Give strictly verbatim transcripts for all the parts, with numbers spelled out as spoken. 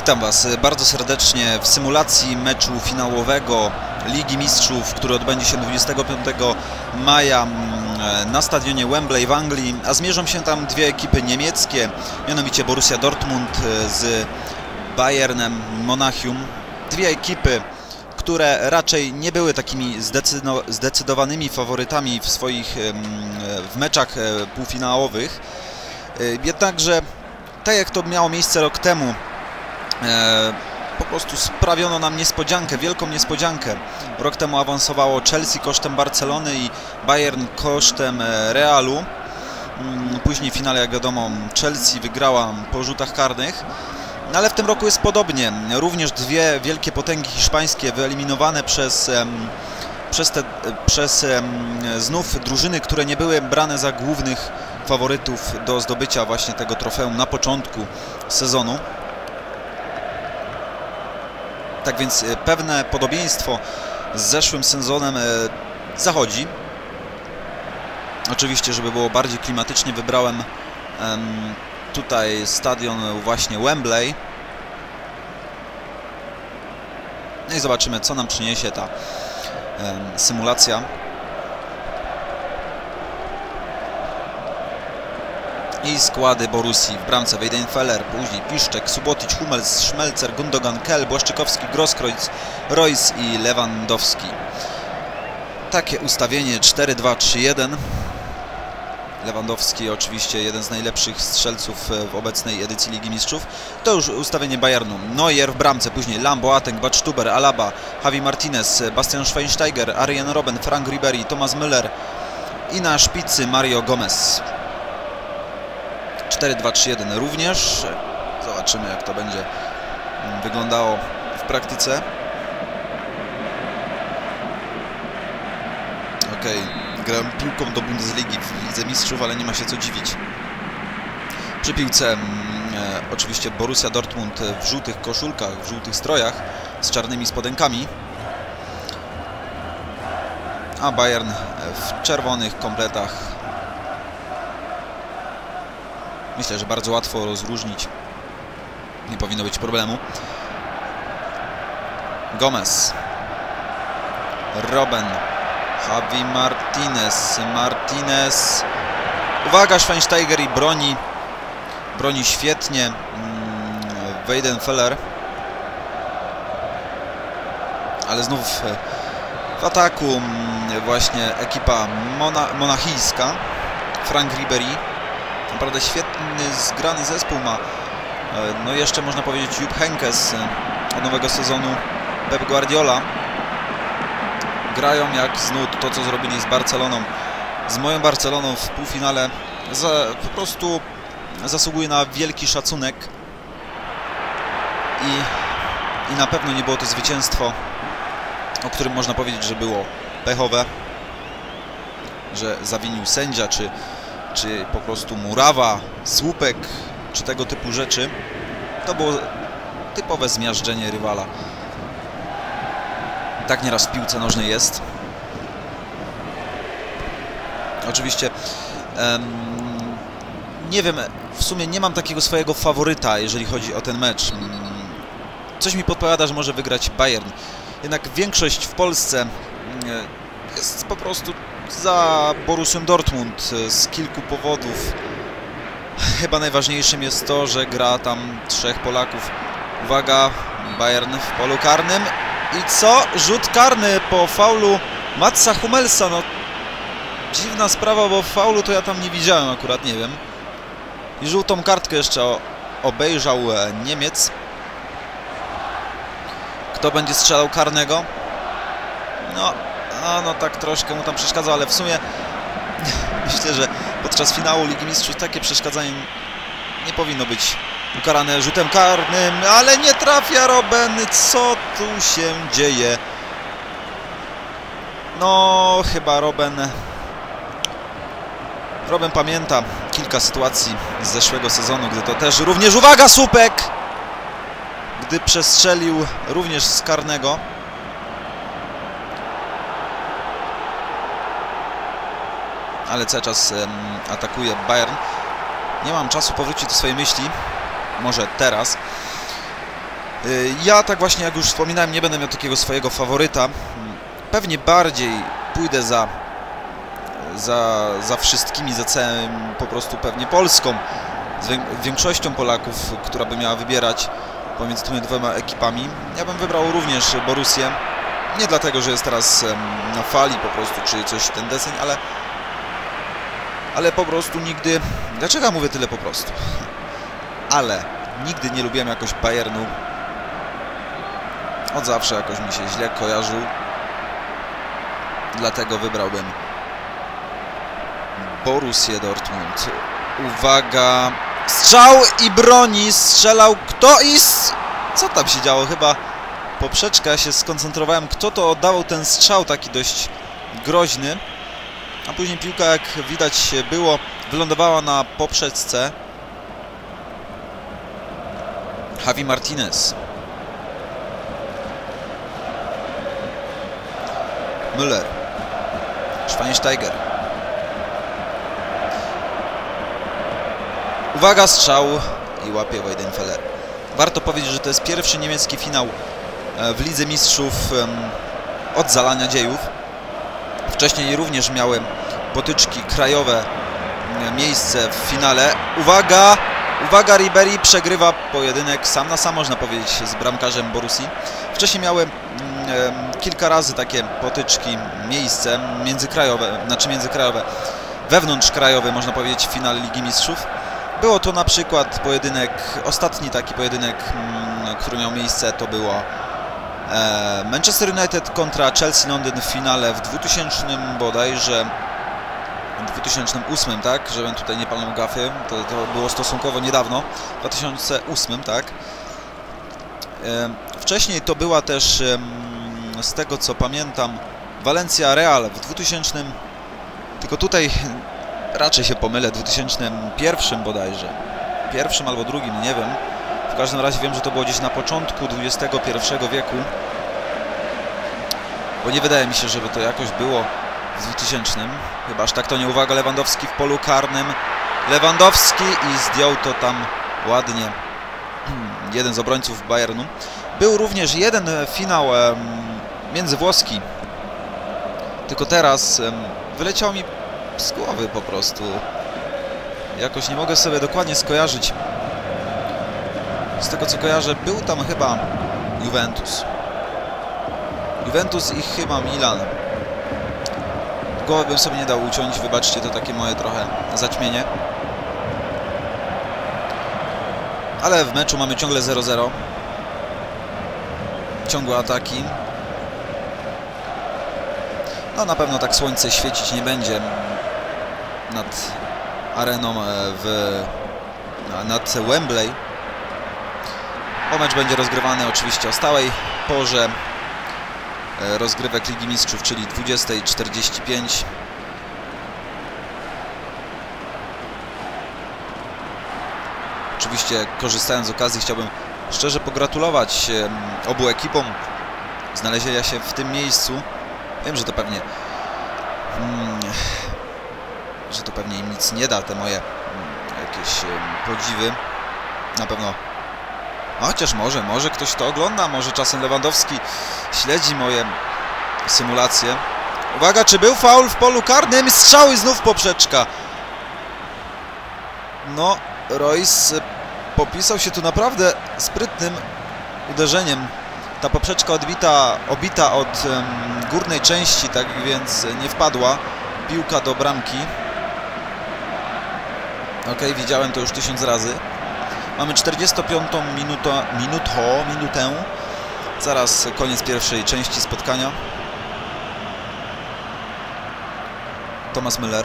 Witam Was bardzo serdecznie w symulacji meczu finałowego Ligi Mistrzów, który odbędzie się dwudziestego piątego maja na stadionie Wembley w Anglii, a zmierzą się tam dwie ekipy niemieckie, mianowicie Borussia Dortmund z Bayernem Monachium. Dwie ekipy, które raczej nie były takimi zdecydowanymi faworytami w swoich w meczach półfinałowych, jednakże tak jak to miało miejsce rok temu, E, po prostu sprawiono nam niespodziankę, wielką niespodziankę. Rok temu awansowało Chelsea kosztem Barcelony i Bayern kosztem Realu. Później w finale, jak wiadomo, Chelsea wygrała po rzutach karnych. No, ale w tym roku jest podobnie. Również dwie wielkie potęgi hiszpańskie wyeliminowane przez, przez, te, przez znów drużyny, które nie były brane za głównych faworytów do zdobycia właśnie tego trofeum na początku sezonu. Tak więc pewne podobieństwo z zeszłym sezonem zachodzi. Oczywiście, żeby było bardziej klimatycznie, wybrałem tutaj stadion właśnie Wembley. No i zobaczymy, co nam przyniesie ta symulacja. I składy Borussii: w bramce Weidenfeller, później Piszczek, Subotic, Hummels, Schmelzer, Gundogan, Kell, Błaszczykowski, Grosskreutz, Reus i Lewandowski. Takie ustawienie cztery dwa trzy jeden. Lewandowski oczywiście jeden z najlepszych strzelców w obecnej edycji Ligi Mistrzów. To już ustawienie Bayernu. Neuer w bramce, później Lahm, Boateng, Badstuber, Alaba, Javi Martinez, Bastian Schweinsteiger, Arjen Robben, Frank Ribery, Thomas Müller i na szpicy Mario Gomez. cztery dwa trzy jeden również. Zobaczymy, jak to będzie wyglądało w praktyce. Ok, grałem piłką do Bundesligi w Lidze Mistrzów, ale nie ma się co dziwić. Przy piłce e, oczywiście Borussia Dortmund w żółtych koszulkach, w żółtych strojach z czarnymi spodenkami, a Bayern w czerwonych kompletach. Myślę, że bardzo łatwo rozróżnić. Nie powinno być problemu. Gomez. Robben. Javi Martinez. Martinez. Uwaga, Schweinsteiger i broni. Broni świetnie. Weidenfeller. Ale znów w ataku właśnie ekipa Mona monachijska. Frank Ribery. Naprawdę świetny, zgrany zespół ma. No jeszcze można powiedzieć Jupp Heynckes od nowego sezonu, Pep Guardiola. Grają jak z nut. To, co zrobili z Barceloną, z moją Barceloną w półfinale, za, po prostu zasługuje na wielki szacunek. I, I na pewno nie było to zwycięstwo, o którym można powiedzieć, że było pechowe, że zawinił sędzia, czy czy po prostu murawa, słupek, czy tego typu rzeczy. To było typowe zmiażdżenie rywala. Tak nieraz w piłce nożnej jest. Oczywiście um, nie wiem, w sumie nie mam takiego swojego faworyta, jeżeli chodzi o ten mecz. Coś mi podpowiada, że może wygrać Bayern. Jednak większość w Polsce jest po prostu za Borussią Dortmund z kilku powodów. Chyba najważniejszym jest to, że gra tam trzech Polaków. Uwaga, Bayern w polu karnym. I co? Rzut karny po faulu Matsa Hummelsa. No, dziwna sprawa, bo faulu to ja tam nie widziałem akurat, nie wiem. I żółtą kartkę jeszcze obejrzał Niemiec. Kto będzie strzelał karnego? No... A no tak troszkę mu tam przeszkadza, ale w sumie myślę, że podczas finału Ligi Mistrzów takie przeszkadzanie nie powinno być ukarane rzutem karnym, ale nie trafia Robben. Co tu się dzieje? No chyba Robben Robben pamięta kilka sytuacji z zeszłego sezonu, gdy to też również, uwaga, słupek! Gdy przestrzelił również z karnego. Ale cały czas um, atakuje Bayern. Nie mam czasu powrócić do swojej myśli. Może teraz. Ja tak właśnie, jak już wspominałem, nie będę miał takiego swojego faworyta. Pewnie bardziej pójdę za, za, za wszystkimi, za całym po prostu pewnie Polską, z większością Polaków, która by miała wybierać pomiędzy tymi dwoma ekipami. Ja bym wybrał również Borussię. Nie dlatego, że jest teraz na fali po prostu, czy coś ten deseń, ale, ale po prostu nigdy... Dlaczego ja mówię tyle po prostu? Ale nigdy nie lubiłem jakoś Bayernu. Od zawsze jakoś mi się źle kojarzył. Dlatego wybrałbym Borussię Dortmund. Uwaga! Strzał i broni! Strzelał kto i... Co tam się działo? Chyba poprzeczka. Ja się skoncentrowałem, kto to oddawał ten strzał taki dość groźny. A później piłka, jak widać było, wylądowała na poprzeczce. Javi Martinez. Müller. Schweinsteiger. Uwaga, strzał i łapie Weidenfeller. Warto powiedzieć, że to jest pierwszy niemiecki finał w Lidze Mistrzów od zalania dziejów. Wcześniej również miały potyczki krajowe miejsce w finale. Uwaga! Uwaga, Ribery przegrywa pojedynek sam na sam, można powiedzieć, z bramkarzem Borussii. Wcześniej miały mm, kilka razy takie potyczki miejsce międzykrajowe, znaczy międzykrajowe, wewnątrzkrajowe, można powiedzieć, w finale Ligi Mistrzów. Było to na przykład pojedynek, ostatni taki pojedynek, mm, który miał miejsce, to było e, Manchester United kontra Chelsea Londyn w finale w dwutysięcznym bodajże dwa tysiące ósmym, tak? Żebym tutaj nie palnął gafy. To, to było stosunkowo niedawno. W dwa tysiące ósmym, tak? E, wcześniej to była też, e, z tego co pamiętam, Valencia Real w dwutysięcznym. Tylko tutaj raczej się pomylę, w dwa tysiące pierwszym bodajże. Pierwszym albo drugim, nie wiem. W każdym razie wiem, że to było gdzieś na początku dwudziestego pierwszego wieku. Bo nie wydaje mi się, żeby to jakoś było w dwutysięcznym. Chyba aż tak to nie. Uwaga, Lewandowski w polu karnym. Lewandowski i zdjął to tam ładnie jeden z obrońców Bayernu. Był również jeden finał międzywłoski. Tylko teraz wyleciał mi z głowy po prostu. Jakoś nie mogę sobie dokładnie skojarzyć. Z tego co kojarzę, był tam chyba Juventus. Juventus i chyba Milan. Głowy bym sobie nie dał uciąć, wybaczcie, to takie moje trochę zaćmienie. Ale w meczu mamy ciągle zero zero. Ciągłe ataki. No na pewno tak słońce świecić nie będzie nad areną w... nad Wembley. Bo mecz będzie rozgrywany oczywiście o stałej porze rozgrywek Ligi Mistrzów, czyli dwudziesta czterdzieści pięć. Oczywiście, korzystając z okazji, chciałbym szczerze pogratulować obu ekipom znalezienia się w tym miejscu. Wiem, że to pewnie hmm, że to pewnie im nic nie da, te moje hmm, jakieś hmm, podziwy. Na pewno. Chociaż może, może ktoś to ogląda, może czasem Lewandowski śledzi moje symulacje. Uwaga, czy był faul w polu karnym? Strzał i znów poprzeczka. No, Reus popisał się tu naprawdę sprytnym uderzeniem. Ta poprzeczka odbita, obita od um, górnej części, tak więc nie wpadła piłka do bramki. Ok, widziałem to już tysiąc razy. Mamy czterdziestą piątą minutę, minutę, minutę. Zaraz koniec pierwszej części spotkania. Thomas Müller.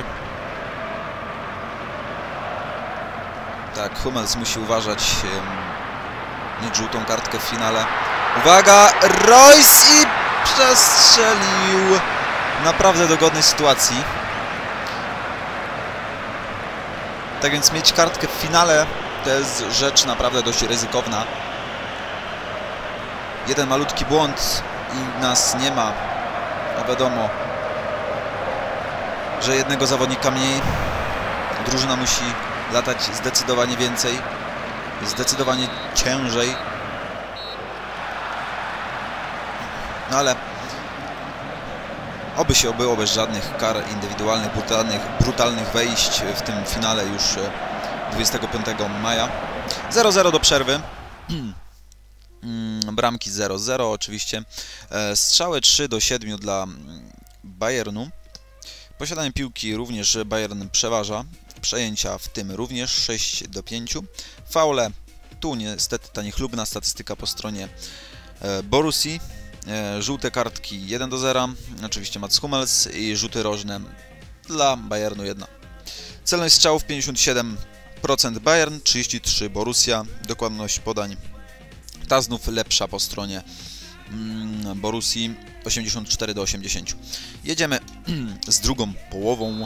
Tak, Hummels musi uważać mieć żółtą kartkę w finale. Uwaga, Reus i przestrzelił. Naprawdę dogodnej sytuacji. Tak więc mieć kartkę w finale to jest rzecz naprawdę dość ryzykowna. Jeden malutki błąd i nas nie ma. A wiadomo, że jednego zawodnika mniej. Drużyna musi latać zdecydowanie więcej. Zdecydowanie ciężej. No ale oby się obyło bez żadnych kar indywidualnych, brutalnych, brutalnych wejść w tym finale już dwudziestego piątego maja. zero zero do przerwy. Bramki zero zero oczywiście. Strzały trzy do siedmiu dla Bayernu. Posiadanie piłki również Bayern przeważa. Przejęcia w tym również sześć do pięciu. Faule. Tu niestety ta niechlubna statystyka po stronie Borussii. Żółte kartki jeden do zera. Oczywiście Mats Hummels i rzuty rożne dla Bayernu jedna. Celność strzałów pięćdziesiąt siedem procent Bayern, trzydzieści trzy procent Borussia. Dokładność podań ta znów lepsza po stronie mm, Borussii, osiemdziesiąt cztery do osiemdziesięciu. Jedziemy z drugą połową.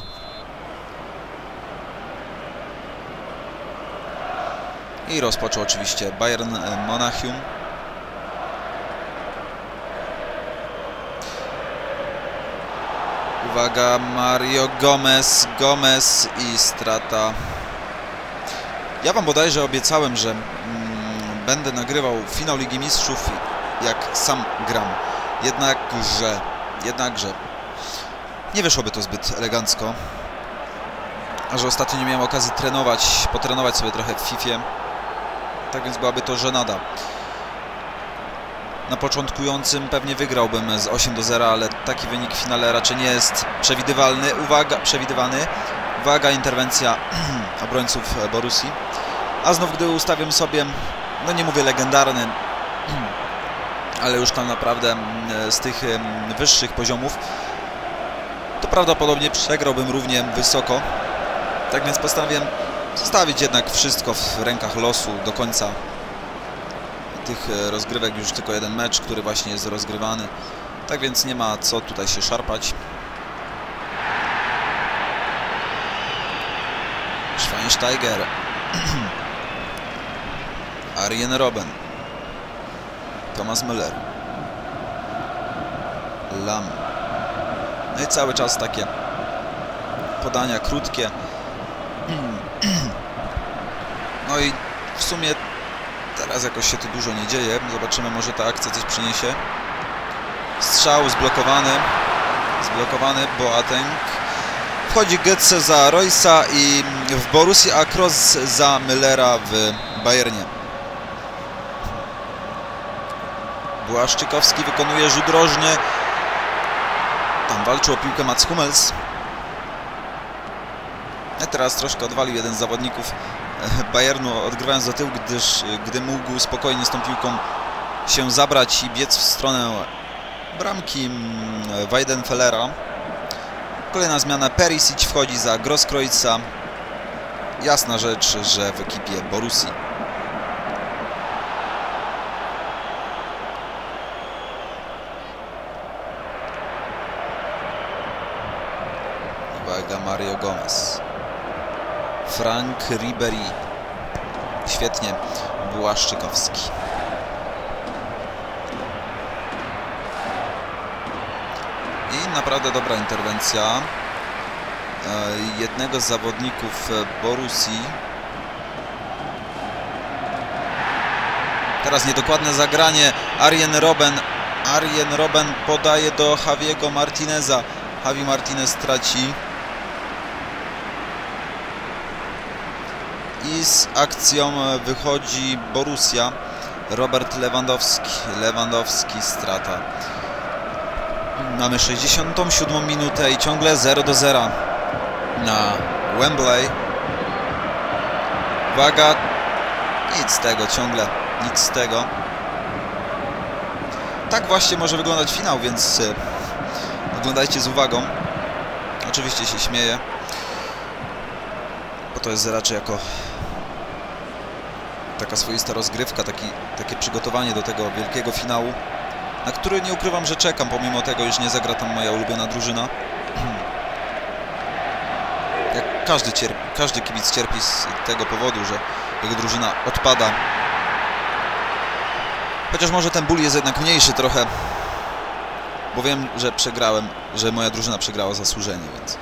I rozpoczął oczywiście Bayern Monachium. Uwaga, Mario Gomez, Gomez i strata. Ja wam bodajże obiecałem, że mm, będę nagrywał finał Ligi Mistrzów jak sam gram. Jednakże, jednakże nie wyszłoby to zbyt elegancko. A że ostatnio nie miałem okazji trenować, potrenować sobie trochę w Fifie. Tak więc byłaby to żenada. Na początkującym pewnie wygrałbym z osiem do zera, ale taki wynik w finale raczej nie jest przewidywalny. Uwaga, przewidywany. Uwaga, interwencja obrońców Borussii. A znów, gdy ustawiam sobie, no nie mówię legendarny, ale już tam naprawdę z tych wyższych poziomów, to prawdopodobnie przegrałbym równie wysoko. Tak więc postanowiłem zostawić jednak wszystko w rękach losu do końca tych rozgrywek. Już tylko jeden mecz, który właśnie jest rozgrywany. Tak więc nie ma co tutaj się szarpać. Schweinsteiger. Arjen Robben. Thomas Müller. Lam. No i cały czas takie podania krótkie. No i w sumie teraz jakoś się tu dużo nie dzieje. Zobaczymy, może ta akcja coś przyniesie. Strzał zblokowany. Zblokowany Boateng. Wchodzi Götze za Reusa i w Borussii, a Kroos za Müllera w Bayernie. Błaszczykowski wykonuje rzut rożny. Tam walczył o piłkę Mats Hummels. A teraz troszkę odwalił jeden z zawodników Bayernu, odgrywając do tyłu, gdyż gdy mógł spokojnie z tą piłką się zabrać i biec w stronę bramki Weidenfellera. Kolejna zmiana, Perisic wchodzi za Grosskreutza. Jasna rzecz, że w ekipie Borussii. Uwaga, Mario Gomez. Frank Ribery. Świetnie, Błaszczykowski. I naprawdę dobra interwencja jednego z zawodników Borussii. Teraz niedokładne zagranie. Arjen Robben. Arjen Robben podaje do Javiego Martineza. Javi Martinez traci. I z akcją wychodzi Borussia. Robert Lewandowski. Lewandowski, strata. Mamy sześćdziesiątą siódmą minutę i ciągle zero do zera na Wembley. Uwaga. Nic z tego, ciągle nic z tego. Tak właśnie może wyglądać finał, więc oglądajcie z uwagą. Oczywiście się śmieję, bo to jest raczej jako taka swoista rozgrywka, taki, takie przygotowanie do tego wielkiego finału, na który nie ukrywam, że czekam, pomimo tego, iż nie zagra tam moja ulubiona drużyna. Jak każdy, cierpi, każdy kibic cierpi z tego powodu, że jego drużyna odpada. Chociaż może ten ból jest jednak mniejszy trochę, bo wiem, że przegrałem, że moja drużyna przegrała zasłużenie, więc...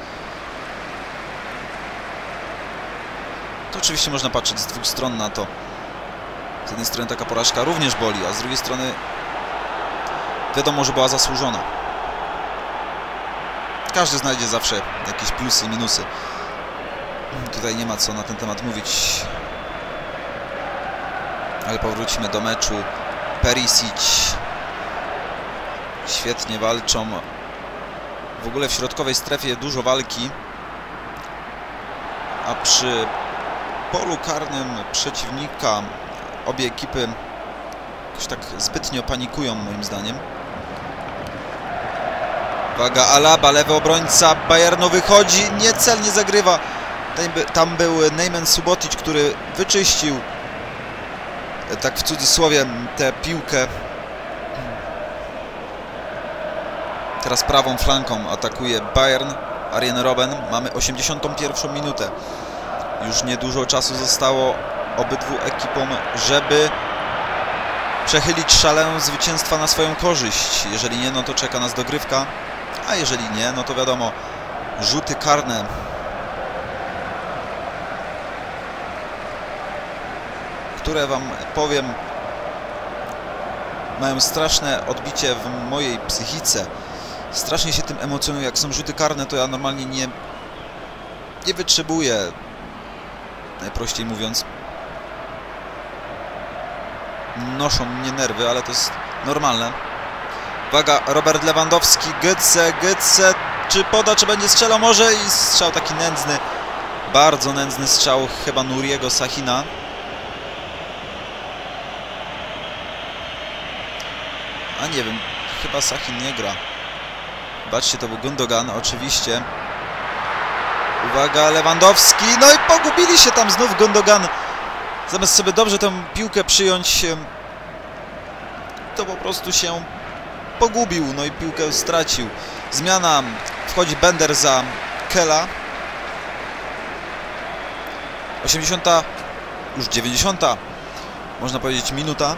To oczywiście można patrzeć z dwóch stron na to. Z jednej strony taka porażka również boli, a z drugiej strony wiadomo, że była zasłużona. Każdy znajdzie zawsze jakieś plusy i minusy. Tutaj nie ma co na ten temat mówić. Ale powróćmy do meczu. Perisic. Świetnie walczą. W ogóle w środkowej strefie dużo walki. A przy polu karnym przeciwnika obie ekipy jakoś tak zbytnio panikują, moim zdaniem. Uwaga, Alaba, lewy obrońca Bayernu wychodzi, niecelnie zagrywa. Tam był Nejman Subotic, który wyczyścił, tak w cudzysłowie, tę piłkę. Teraz prawą flanką atakuje Bayern. Arjen Robben. Mamy osiemdziesiątą pierwszą minutę. Już niedużo czasu zostało obydwu ekipom, żeby przechylić szalę zwycięstwa na swoją korzyść. Jeżeli nie, no to czeka nas dogrywka. A jeżeli nie, no to wiadomo, rzuty karne. Które wam powiem, mają straszne odbicie w mojej psychice. Strasznie się tym emocjonuję. Jak są rzuty karne, to ja normalnie nie, nie wytrzymuję. Najprościej mówiąc. Noszą mnie nerwy, ale to jest normalne. Uwaga, Robert Lewandowski, Götze, Götze, czy poda, czy będzie strzelał? Może i strzał taki nędzny. Bardzo nędzny strzał chyba Nuriego Sahina. A nie wiem, chyba Sahin nie gra. Zobaczcie, to był Gundogan, oczywiście. Uwaga, Lewandowski, no i pogubili się tam znów Gundogan. Zamiast sobie dobrze tę piłkę przyjąć, to po prostu się pogubił, no i piłkę stracił. Zmiana, wchodzi Bender za Kela. osiemdziesiąta, już dziewięćdziesiąta, można powiedzieć, minuta.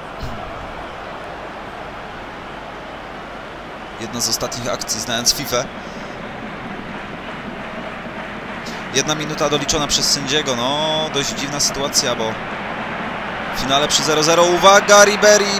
Jedna z ostatnich akcji, znając FIFA. Jedna minuta doliczona przez sędziego. No, dość dziwna sytuacja, bo w finale przy zero zero. Uwaga, Ribery.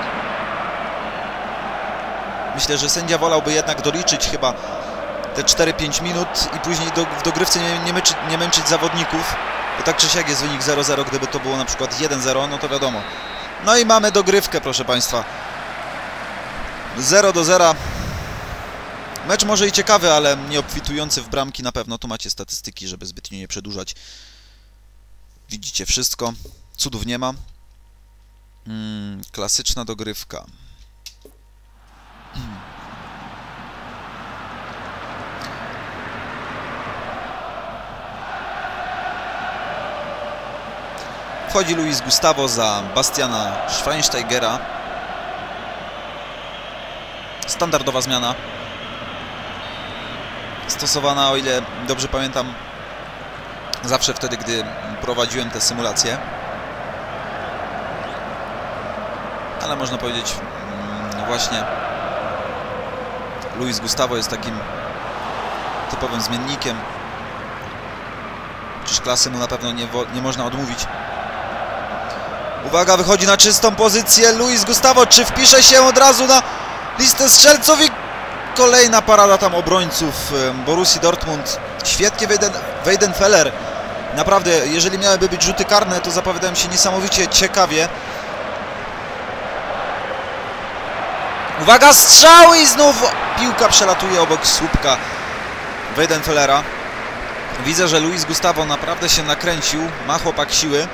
Myślę, że sędzia wolałby jednak doliczyć chyba te cztery pięć minut i później do, w dogrywce nie, nie, męczyć, nie męczyć zawodników. Bo tak czy siak jest wynik zero zero. Gdyby to było na przykład jeden zero, no to wiadomo. No i mamy dogrywkę, proszę Państwa. zero do zera. Mecz może i ciekawy, ale nie obfitujący w bramki na pewno. Tu macie statystyki, żeby zbytnio nie przedłużać. Widzicie wszystko. Cudów nie ma. Hmm, klasyczna dogrywka. Hmm. Wchodzi Luis Gustavo za Bastiana Schweinsteigera. Standardowa zmiana. Stosowana, o ile dobrze pamiętam, zawsze wtedy, gdy prowadziłem te symulacje. Ale można powiedzieć, właśnie Luis Gustavo jest takim typowym zmiennikiem. Czyż klasy mu na pewno nie, nie można odmówić. Uwaga, wychodzi na czystą pozycję Luis Gustavo. Czy wpisze się od razu na listę strzelców? I kolejna parada tam obrońców Borussii Dortmund. Świetnie Weidenfeller. Naprawdę, jeżeli miałyby być rzuty karne, to zapowiadają się niesamowicie ciekawie. Uwaga, strzał i znów piłka przelatuje obok słupka Weidenfellera. Widzę, że Luis Gustavo naprawdę się nakręcił. Ma chłopak siły.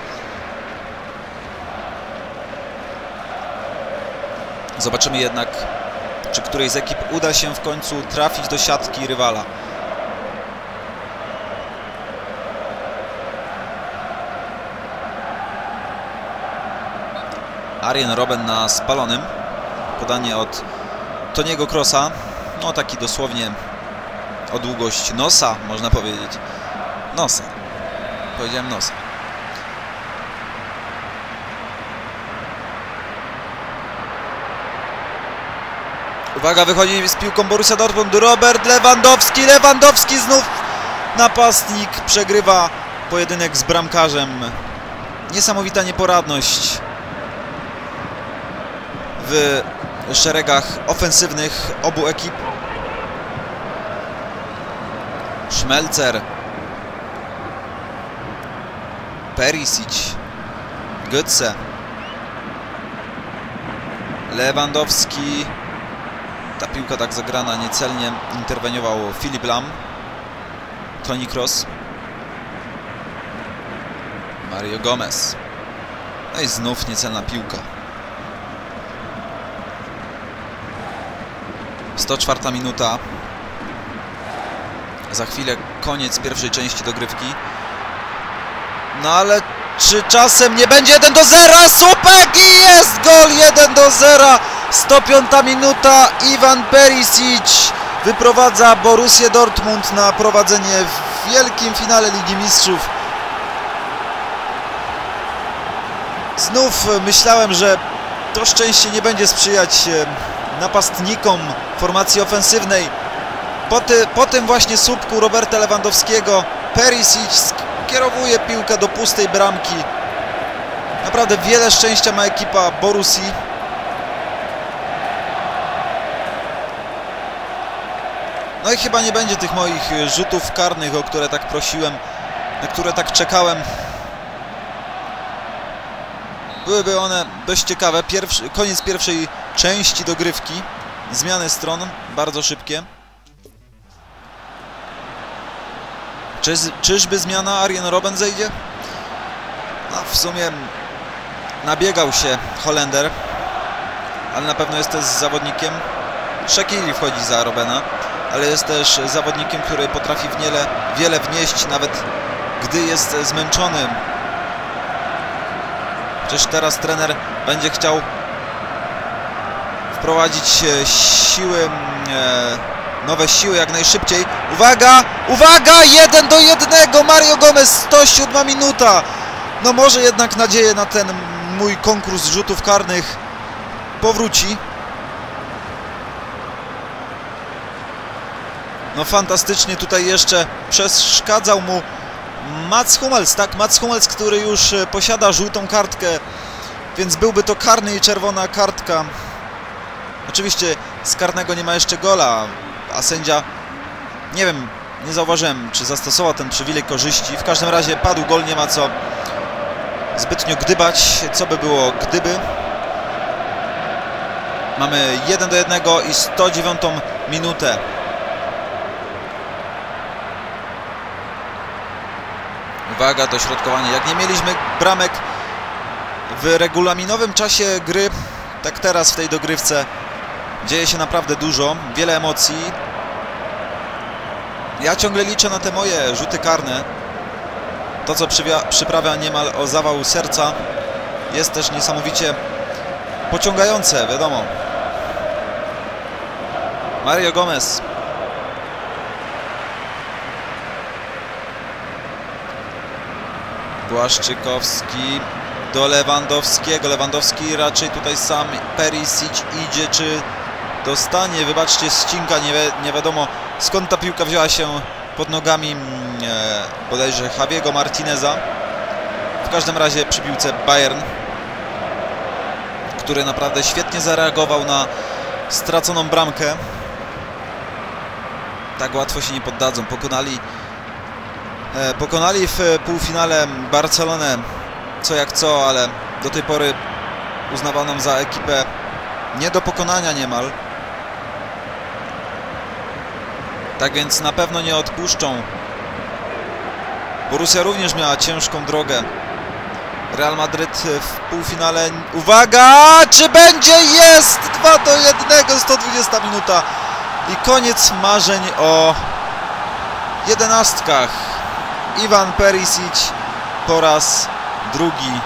Zobaczymy jednak, czy którejś z ekip uda się w końcu trafić do siatki rywala. Arjen Robben na spalonym. Podanie od Toniego Krosa. No taki dosłownie o długość nosa, można powiedzieć. Nosa. Powiedziałem nosa. Uwaga, wychodzi z piłką Borussia Dortmund. Robert Lewandowski. Lewandowski znów napastnik. Przegrywa pojedynek z bramkarzem. Niesamowita nieporadność w szeregach ofensywnych obu ekip. Schmelzer, Perisic, Götze, Lewandowski. Ta piłka tak zagrana niecelnie, interweniował Philipp Lahm. Toni Kroos, Mario Gomez. No i znów niecelna piłka. sto czwarta minuta. Za chwilę koniec pierwszej części dogrywki. No ale czy czasem nie będzie jeden do zera? Słupek i jest gol! jeden do zera. sto piąta minuta. Ivan Perisic wyprowadza Borussię Dortmund na prowadzenie w wielkim finale Ligi Mistrzów. Znów myślałem, że to szczęście nie będzie sprzyjać napastnikom formacji ofensywnej. Po, ty, po tym właśnie słupku Roberta Lewandowskiego Perisic skierowuje piłkę do pustej bramki. Naprawdę wiele szczęścia ma ekipa Borussii. No i chyba nie będzie tych moich rzutów karnych, o które tak prosiłem, na które tak czekałem. Byłyby one dość ciekawe. Pierwszy, koniec pierwszej części dogrywki. Zmiany stron bardzo szybkie. Czy, czyżby zmiana Arjen Robben zejdzie? No w sumie nabiegał się Holender, ale na pewno jest też zawodnikiem. Shaqiri wchodzi za Robbena, ale jest też zawodnikiem, który potrafi wiele, wiele wnieść, nawet gdy jest zmęczony. Przecież teraz trener będzie chciał wprowadzić siły, nowe siły jak najszybciej. Uwaga, uwaga, jeden do jednego, Mario Gomez, sto siódma minuta. No może jednak nadzieję na ten mój konkurs rzutów karnych powróci. No fantastycznie tutaj jeszcze przeszkadzał mu Mats Hummels, tak? Mats Hummels, który już posiada żółtą kartkę, więc byłby to karny i czerwona kartka. Oczywiście z karnego nie ma jeszcze gola, a sędzia, nie wiem, nie zauważyłem, czy zastosował ten przywilej korzyści. W każdym razie padł gol, nie ma co zbytnio gdybać, co by było gdyby. Mamy jeden do jednego i sto dziewiątą minutę. Uwaga, dośrodkowanie. Jak nie mieliśmy bramek w regulaminowym czasie gry, tak teraz w tej dogrywce dzieje się naprawdę dużo, wiele emocji. Ja ciągle liczę na te moje rzuty karne. To, co przyprawia niemal o zawał serca, jest też niesamowicie pociągające, wiadomo. Mario Gomez. Błaszczykowski do Lewandowskiego. Lewandowski raczej tutaj sam. Perisic idzie, czy dostanie? Wybaczcie, ścinka, nie, wi nie wiadomo skąd ta piłka wzięła się pod nogami e, bodajże Javiego Martineza. W każdym razie przy piłce Bayern, który naprawdę świetnie zareagował na straconą bramkę. Tak łatwo się nie poddadzą. Pokonali e, pokonali w półfinale Barcelonę co jak co, ale do tej pory uznawaną za ekipę nie do pokonania niemal. Tak więc na pewno nie odpuszczą. Borussia również miała ciężką drogę. Real Madryt w półfinale. Uwaga! Czy będzie? Jest! dwa do jednego, sto dwudziesta minuta. I koniec marzeń o jedenastkach. Ivan Perisic po raz drugi.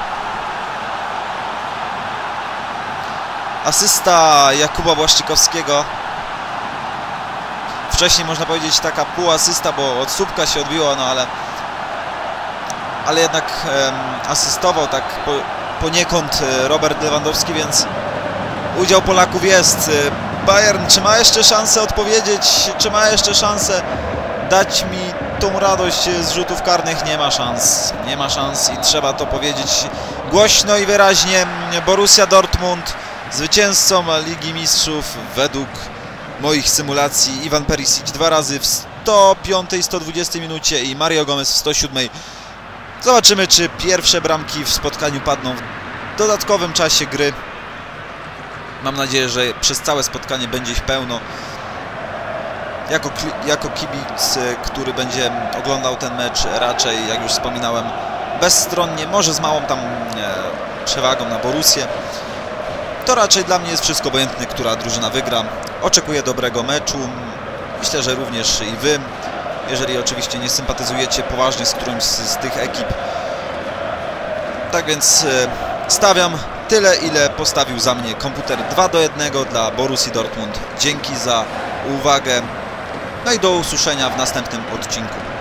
Asysta Jakuba Błaszczykowskiego. Wcześniej można powiedzieć taka półasysta, bo od słupka się odbiło, no ale ale jednak um, asystował tak po, poniekąd Robert Lewandowski, więc udział Polaków jest. Bayern, czy ma jeszcze szansę odpowiedzieć, czy ma jeszcze szansę dać mi tą radość z rzutów karnych? Nie ma szans, nie ma szans i trzeba to powiedzieć głośno i wyraźnie. Borussia Dortmund Zwycięzcą Ligi Mistrzów według moich symulacji Ivan Perisic dwa razy w sto piątej i sto dwudziestej minucie i Mario Gomez w sto siódmej. Zobaczymy, czy pierwsze bramki w spotkaniu padną w dodatkowym czasie gry. Mam nadzieję, że przez całe spotkanie będzie ich pełno. Jako, jako kibic, który będzie oglądał ten mecz, raczej, jak już wspominałem, bezstronnie, może z małą tam e, przewagą na Borussię, to raczej dla mnie jest wszystko obojętne, która drużyna wygra. Oczekuję dobrego meczu. Myślę, że również i wy, jeżeli oczywiście nie sympatyzujecie poważnie z którymś z, z tych ekip. Tak więc e, stawiam tyle, ile postawił za mnie komputer. Dwa do jednego dla Borussii Dortmund. Dzięki za uwagę. No i do usłyszenia w następnym odcinku.